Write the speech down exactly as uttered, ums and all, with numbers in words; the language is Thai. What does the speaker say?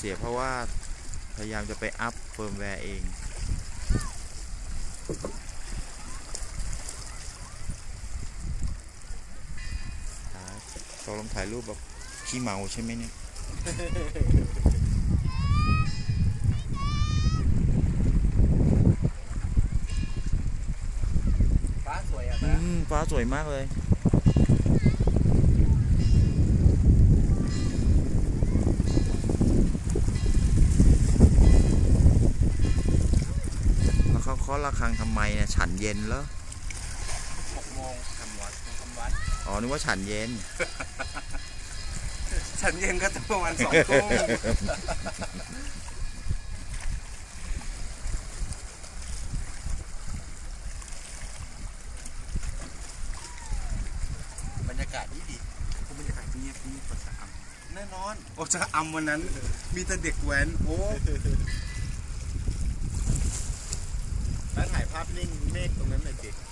เสียเพราะว่าพยายามจะไปอัพเฟิร์มแวร์เองตกลงถ่ายรูปแบบขี้เมาใช่ไหมเนี่ยฟ้าสวยอ่ะนะฟ้าสวยมากเลยแล้วเขาเคาะระฆังทำไมเนี่ยฉันเย็นแล้วหกโมงทำวัดทำวัดอ๋อนึกว่าฉันเย็นฉันเย็นก็จะประมาณสองทุ่มบรรยากาศดีดีบรรยากาศเงียบเงียบกว่าชะอำแน่นอนโอ้ชะอำวันนั้นมีแต่เด็กแว้นโอ้แล้วถ่ายภาพนิ่งเมฆตรงนั้นเลยเด็ก